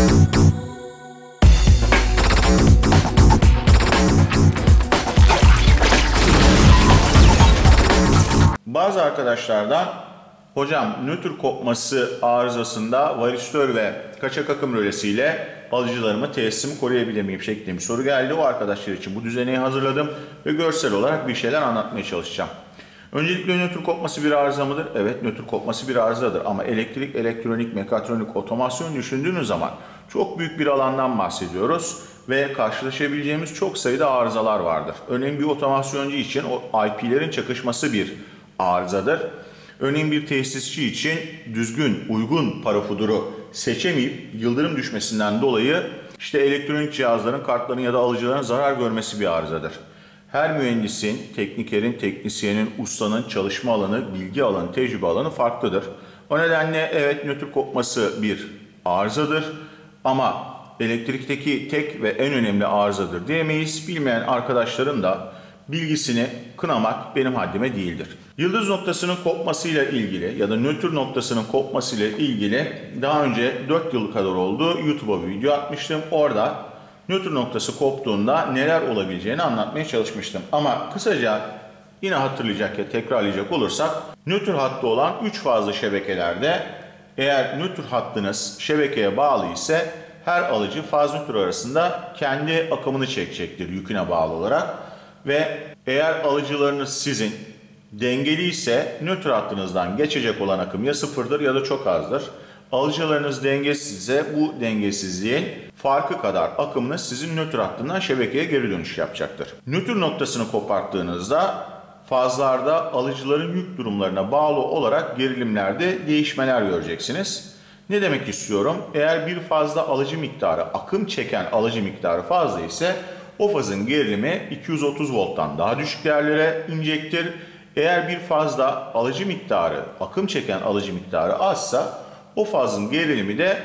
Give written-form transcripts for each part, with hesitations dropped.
Bazı arkadaşlardan hocam nötr kopması arızasında varistör ve kaçak akım rölesiyle alıcılarımı tesisimi koruyabilir miyim şeklinde bir soru geldi. O arkadaşlar için bu düzeneyi hazırladım ve görsel olarak bir şeyler anlatmaya çalışacağım. Öncelikle nötr kopması bir arıza mıdır? Evet, nötr kopması bir arızadır ama elektrik, elektronik, mekatronik, otomasyon düşündüğünüz zaman çok büyük bir alandan bahsediyoruz ve karşılaşabileceğimiz çok sayıda arızalar vardır. Örneğin bir otomasyoncu için o IP'lerin çakışması bir arızadır. Örneğin bir tesisçi için düzgün, uygun parafuduru seçemeyip yıldırım düşmesinden dolayı işte elektronik cihazların, kartların ya da alıcıların zarar görmesi bir arızadır. Her mühendisin, teknikerin, teknisyenin, ustanın çalışma alanı, bilgi alanı, tecrübe alanı farklıdır. O nedenle evet nötr kopması bir arızadır ama elektrikteki tek ve en önemli arızadır diyemeyiz. Bilmeyen arkadaşların da bilgisini kınamak benim haddime değildir. Yıldız noktasının kopmasıyla ilgili ya da nötr noktasının kopmasıyla ilgili daha önce 4 yıl kadar oldu YouTube'a bir video atmıştım. Orada nötr noktası koptuğunda neler olabileceğini anlatmaya çalışmıştım. Ama kısaca yine hatırlayacak ya tekrarlayacak olursak nötr hattı olan 3 fazlı şebekelerde eğer nötr hattınız şebekeye bağlı ise her alıcı faz nötr arasında kendi akımını çekecektir yüküne bağlı olarak. Ve eğer alıcılarınız sizin dengeli ise nötr hattınızdan geçecek olan akım ya sıfırdır ya da çok azdır. Alıcılarınız dengesizse bu dengesizliğin farkı kadar akımınız sizin nötr hattından şebekeye geri dönüş yapacaktır. Nötr noktasını koparttığınızda fazlarda alıcıların yük durumlarına bağlı olarak gerilimlerde değişmeler göreceksiniz. Ne demek istiyorum? Eğer bir fazda alıcı miktarı, akım çeken alıcı miktarı fazla ise o fazın gerilimi 230 volttan daha düşük değerlere inecektir. Eğer bir fazda alıcı miktarı, akım çeken alıcı miktarı azsa o fazın gerilimi de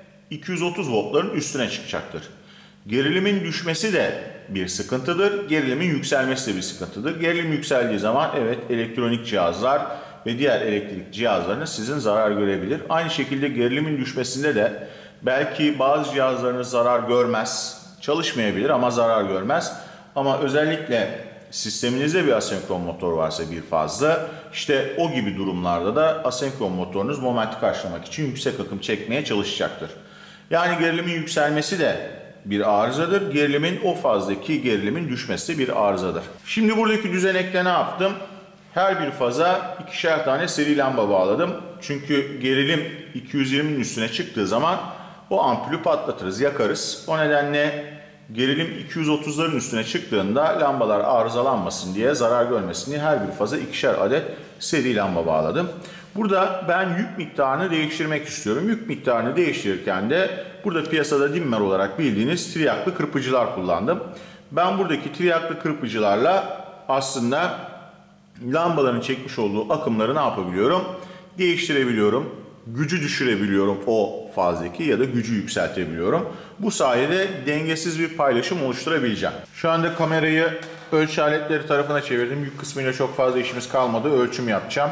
230 voltların üstüne çıkacaktır. Gerilimin düşmesi de bir sıkıntıdır, gerilimin yükselmesi de bir sıkıntıdır. Gerilim yükseldiği zaman evet elektronik cihazlar ve diğer elektrik cihazlarınız sizin zarar görebilir. Aynı şekilde gerilimin düşmesinde de belki bazı cihazlarınız zarar görmez, çalışmayabilir ama zarar görmez. Ama özellikle sisteminizde bir asenkron motor varsa bir fazla işte o gibi durumlarda da asenkron motorunuz momenti karşılamak için yüksek akım çekmeye çalışacaktır. Yani gerilimin yükselmesi de bir arızadır. Gerilimin o fazdaki gerilimin düşmesi de bir arızadır. Şimdi buradaki düzenekte ne yaptım? Her bir faza ikişer tane seri lamba bağladım. Çünkü gerilim 220'nin üstüne çıktığı zaman o ampulü patlatırız, yakarız. O nedenle gerilim 230'ların üstüne çıktığında lambalar arızalanmasın diye, zarar görmesin diye her bir faza ikişer adet seri lamba bağladım. Burada ben yük miktarını değiştirmek istiyorum. Yük miktarını değiştirirken de burada piyasada dimmer olarak bildiğiniz triyaklı kırpıcılar kullandım. Ben buradaki triyaklı kırpıcılarla aslında lambaların çekmiş olduğu akımları ne yapabiliyorum? Değiştirebiliyorum. Gücü düşürebiliyorum o fazdaki ya da gücü yükseltebiliyorum. Bu sayede dengesiz bir paylaşım oluşturabileceğim. Şu anda kamerayı ölçü aletleri tarafına çevirdim. Yük kısmıyla çok fazla işimiz kalmadı. Ölçüm yapacağım.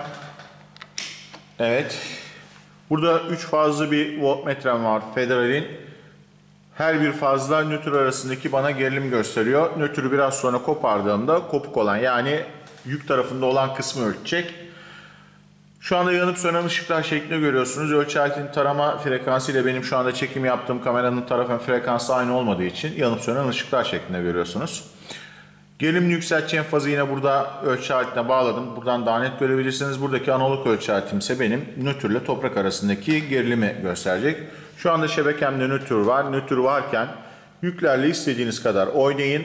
Evet. Burada 3 fazlı bir voltmetrem var Federal'in. Her bir fazla nötr arasındaki bana gerilim gösteriyor. Nötrü biraz sonra kopardığımda kopuk olan yani yük tarafında olan kısmı ölçecek. Şu anda yanıp sönen ışıklar şeklinde görüyorsunuz. Ölçü aletinin tarama frekansı ile benim şu anda çekim yaptığım kameranın tarafın frekansı aynı olmadığı için yanıp sönen ışıklar şeklinde görüyorsunuz. Gerilimini yükselteceğim fazı yine burada ölçü aletine bağladım. Buradan daha net görebilirsiniz. Buradaki analog ölçü aletim ise benim nötr ile toprak arasındaki gerilimi gösterecek. Şu anda şebekemde nötr var. Nötr varken yüklerle istediğiniz kadar oynayın.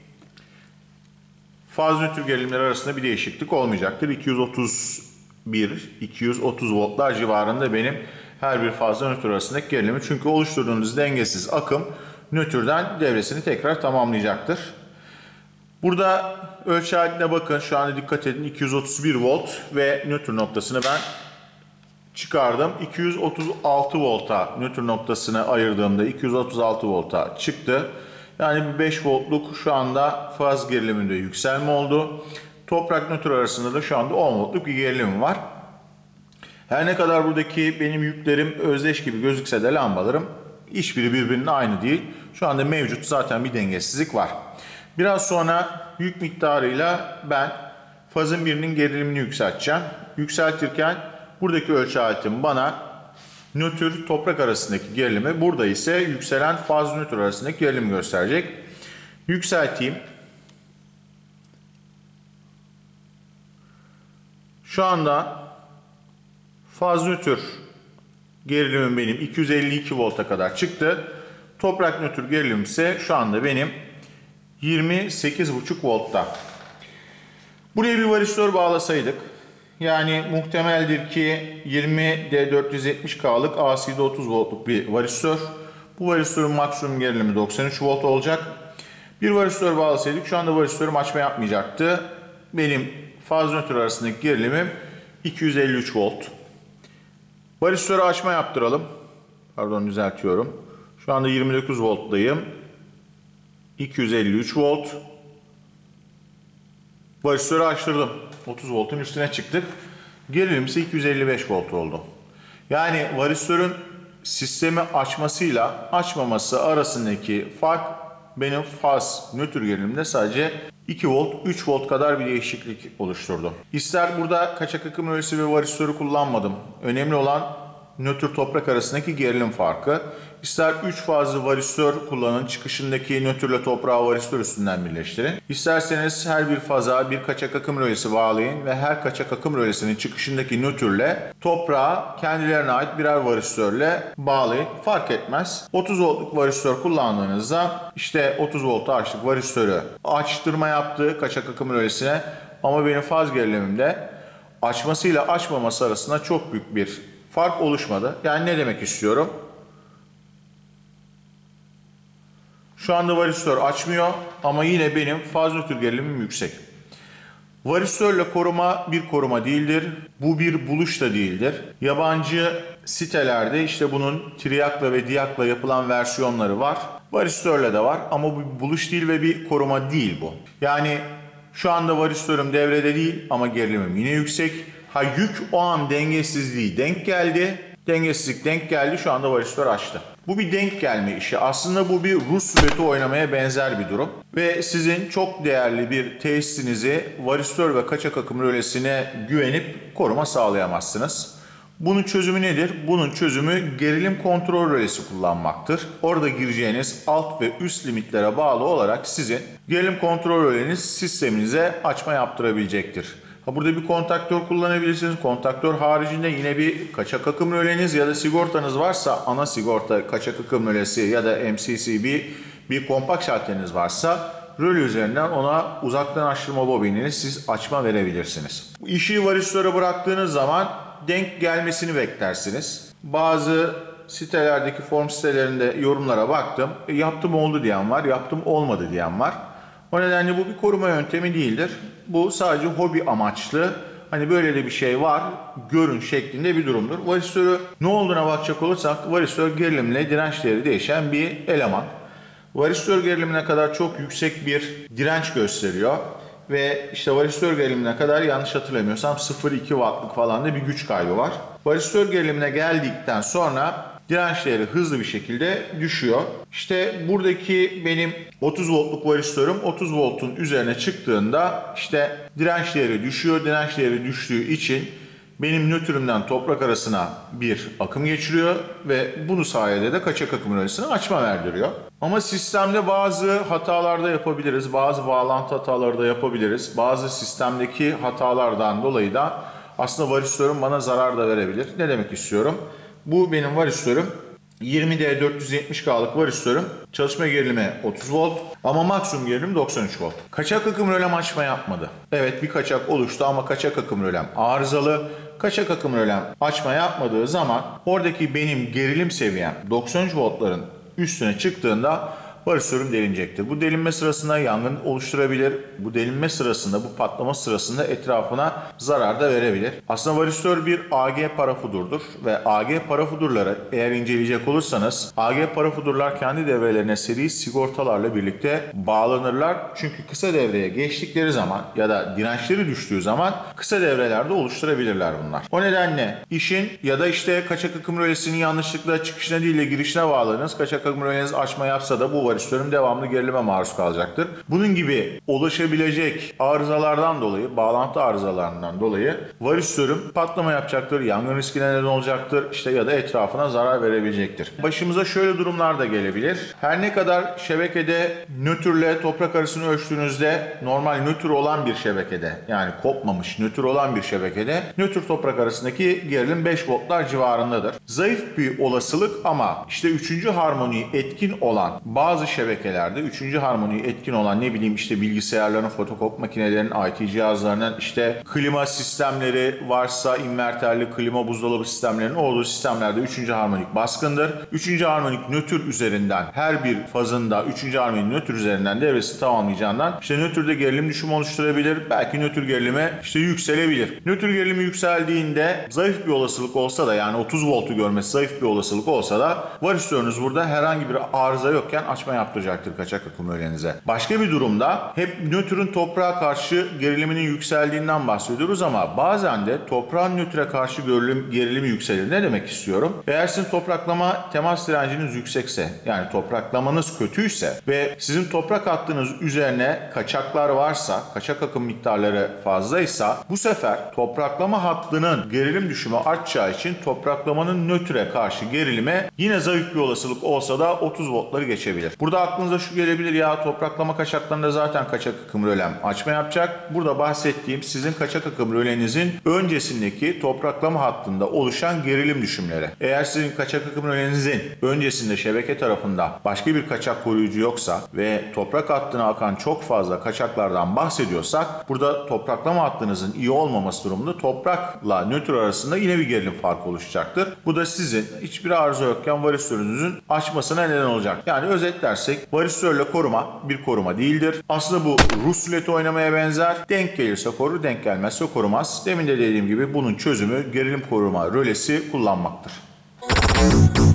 Faz nötr gerilimleri arasında bir değişiklik olmayacaktır. 230 voltlar civarında benim her bir fazla nötr arasındaki gerilimi. Çünkü oluşturduğunuz dengesiz akım nötrden devresini tekrar tamamlayacaktır. Burada ölçü aletine bakın. Şu anda dikkat edin 231 volt ve nötr noktasını ben çıkardım. 236 volta nötr noktasını ayırdığımda 236 volta çıktı. Yani bir 5 voltluk şu anda faz geriliminde yükselme oldu. Toprak nötr arasında da şu anda 10 voltluk bir gerilim var. Her ne kadar buradaki benim yüklerim özdeş gibi gözükse de lambalarım Hiçbiri birbirinin aynı değil. Şu anda mevcut zaten bir dengesizlik var. Biraz sonra yük miktarıyla ben fazın birinin gerilimini yükselteceğim. Yükseltirken buradaki ölçü aletim bana nötr toprak arasındaki gerilimi, burada ise yükselen faz nötr arasındaki gerilimi gösterecek. Yükselteyim. Şu anda faz nötr gerilimim benim 252 volta kadar çıktı. Toprak nötr gerilimim ise şu anda benim 28,5 voltta. Buraya bir varistör bağlasaydık, yani muhtemeldir ki 20D470K'lık AC'de 30 voltluk bir varistör. Bu varistörün maksimum gerilimi 93 volt olacak. Bir varistör bağlasaydık şu anda varistörüm açma yapmayacaktı. Benim faz nötr arasındaki gerilimim 253 volt. Varistörü açma yaptıralım. Pardon, düzeltiyorum. Şu anda 29 volttayım. 253 volt. Varistörü açtırdım. 30 voltun üstüne çıktık. Gerilim ise 255 volt oldu. Yani varistörün sistemi açmasıyla açmaması arasındaki fark benim faz nötr gerilimde sadece 2 volt, 3 volt kadar bir değişiklik oluşturdu. İster burada kaçak akım rölesi ve varistörü kullanmadım. Önemli olan nötr toprak arasındaki gerilim farkı. İster 3 fazlı varistör kullanın, çıkışındaki nötrle toprağı varistör üstünden birleştirin. İsterseniz her bir faza bir kaçak akım rölesi bağlayın ve her kaçak akım rölesinin çıkışındaki nötrle toprağı kendilerine ait birer varistörle bağlayın. Fark etmez. 30 voltluk varistör kullandığınızda işte 30 voltu açtık varistörü açtırma yaptı kaçak akım rölesine, ama benim faz gerilimimde açmasıyla açmaması arasında çok büyük bir fark oluşmadı. Yani ne demek istiyorum? Şu anda varistör açmıyor ama yine benim faz nötr gerilimim yüksek. Varistörle koruma bir koruma değildir. Bu bir buluş da değildir. Yabancı sitelerde işte bunun triyakla ve diyakla yapılan versiyonları var. Varistörle de var ama bu bir buluş değil ve bir koruma değil bu. Yani şu anda varistörüm devrede değil ama gerilimim yine yüksek. Ha, yük o an dengesizliği denk geldi. Dengesizlik denk geldi, şu anda varistör açtı. Bu bir denk gelme işi. Aslında bu bir Rus ruleti oynamaya benzer bir durum. Ve sizin çok değerli bir tesisinizi varistör ve kaçak akım rölesine güvenip koruma sağlayamazsınız. Bunun çözümü nedir? Bunun çözümü gerilim kontrol rölesi kullanmaktır. Orada gireceğiniz alt ve üst limitlere bağlı olarak sizin gerilim kontrol röleniz sisteminize açma yaptırabilecektir. Burada bir kontaktör kullanabilirsiniz. Kontaktör haricinde yine bir kaçak akım röleniz ya da sigortanız varsa, ana sigorta kaçak akım rölesi ya da MCC bir kompakt şalteriniz varsa röle üzerinden ona uzaktan açtırma bobinini siz açma verebilirsiniz. Bu işi varistöre bıraktığınız zaman denk gelmesini beklersiniz. Bazı sitelerdeki form sitelerinde yorumlara baktım. Yaptım oldu diyen var, yaptım olmadı diyen var. O nedenle bu bir koruma yöntemi değildir. Bu sadece hobi amaçlı, hani böyle de bir şey var, görün şeklinde bir durumdur. Varistörü ne olduğuna bakacak olursak, varistör gerilimle direnç değeri değişen bir eleman. Varistör gerilimine kadar çok yüksek bir direnç gösteriyor. Ve işte varistör gerilimine kadar, yanlış hatırlamıyorsam 0,2 wattlık falan da bir güç kaybı var. Varistör gerilimine geldikten sonra direnç değeri hızlı bir şekilde düşüyor. İşte buradaki benim 30 voltluk varistörüm 30 voltun üzerine çıktığında işte direnç değeri düşüyor. Direnç değeri düştüğü için benim nötrümden toprak arasına bir akım geçiriyor ve bunu sayede de kaçak akım rölesine açma verdiriyor. Ama sistemde bazı hatalar da yapabiliriz. Bazı bağlantı hataları da yapabiliriz. Bazı sistemdeki hatalardan dolayı da aslında varistörüm bana zarar da verebilir. Ne demek istiyorum? Bu benim varistörüm. 20D470K'lık varistörüm. Çalışma gerilimi 30 volt ama maksimum gerilim 93 volt. Kaçak akım rölem açma yapmadı. Evet, bir kaçak oluştu ama kaçak akım rölem arızalı. Kaçak akım rölem açma yapmadığı zaman oradaki benim gerilim seviyem 93 voltların üstüne çıktığında varisörüm delinecektir. Bu delinme sırasında yangın oluşturabilir. Bu delinme sırasında, bu patlama sırasında etrafına zarar da verebilir. Aslında varisör bir AG parafudurdur ve AG parafudurları eğer inceleyecek olursanız AG parafudurlar kendi devrelerine seri sigortalarla birlikte bağlanırlar. Çünkü kısa devreye geçtikleri zaman ya da dirençleri düştüğü zaman kısa devrelerde oluşturabilirler bunlar. O nedenle işin ya da işte kaçak akım rölesinin yanlışlıkla çıkışına değil de girişine bağladınız. Kaçak akım röleniz açma yapsa da bu varisörüm devamlı gerilime maruz kalacaktır. Bunun gibi ulaşabilecek arızalardan dolayı, bağlantı arızalarından dolayı varisörüm patlama yapacaktır, yangın riskine neden olacaktır işte ya da etrafına zarar verebilecektir. Başımıza şöyle durumlar da gelebilir. Her ne kadar şebekede nötrle toprak arasını ölçtüğünüzde normal nötr olan bir şebekede yani kopmamış nötr olan bir şebekede nötr toprak arasındaki gerilim 5 voltlar civarındadır. Zayıf bir olasılık ama işte 3. harmoniyi etkin olan bazı şebekelerde 3. harmoniyi etkin olan ne bileyim işte bilgisayarların, fotokop makinelerinin, IT cihazlarının işte klima sistemleri varsa inverterli klima buzdolabı sistemlerinin olduğu sistemlerde 3. harmonik baskındır. 3. harmonik nötr üzerinden her bir fazında 3. harmonik nötr üzerinden devresi tamamlayacağından işte nötrde gerilim düşümü oluşturabilir. Belki nötr gerilimi işte yükselebilir. Nötr gerilimi yükseldiğinde zayıf bir olasılık olsa da yani 30 voltu görmesi zayıf bir olasılık olsa da varisörünüz burada herhangi bir arıza yokken açma yaptıracaktır kaçak akım rölenize. Başka bir durumda hep nötrün toprağa karşı geriliminin yükseldiğinden bahsediyoruz ama bazen de toprağın nötre karşı gerilimi yükselir. Ne demek istiyorum? Eğer sizin topraklama temas direnciniz yüksekse yani topraklamanız kötüyse ve sizin toprak hattınız üzerine kaçaklar varsa, kaçak akım miktarları fazlaysa bu sefer topraklama hattının gerilim düşümü artacağı için topraklamanın nötre karşı gerilime yine zayıf bir olasılık olsa da 30 voltları geçebilir. Burada aklınıza şu gelebilir ya topraklama kaçaklarında zaten kaçak akım rölem açma yapacak. Burada bahsettiğim sizin kaçak akım rölenizin öncesindeki topraklama hattında oluşan gerilim düşümleri. Eğer sizin kaçak akım rölenizin öncesinde şebeke tarafında başka bir kaçak koruyucu yoksa ve toprak hattına akan çok fazla kaçaklardan bahsediyorsak burada topraklama hattınızın iyi olmaması durumunda toprakla nötr arasında yine bir gerilim farkı oluşacaktır. Bu da sizin hiçbir arıza yokken varisörünüzün açmasına neden olacak. Yani özetlersek varisörle koruma bir koruma değildir. Aslında bu Rus ruleti oynamaya benzer. Denk gelirse korur, denk gelmezse korumaz. Demin de dediğim gibi bunun çözümü gerilim koruma rölesi kullanmaktır.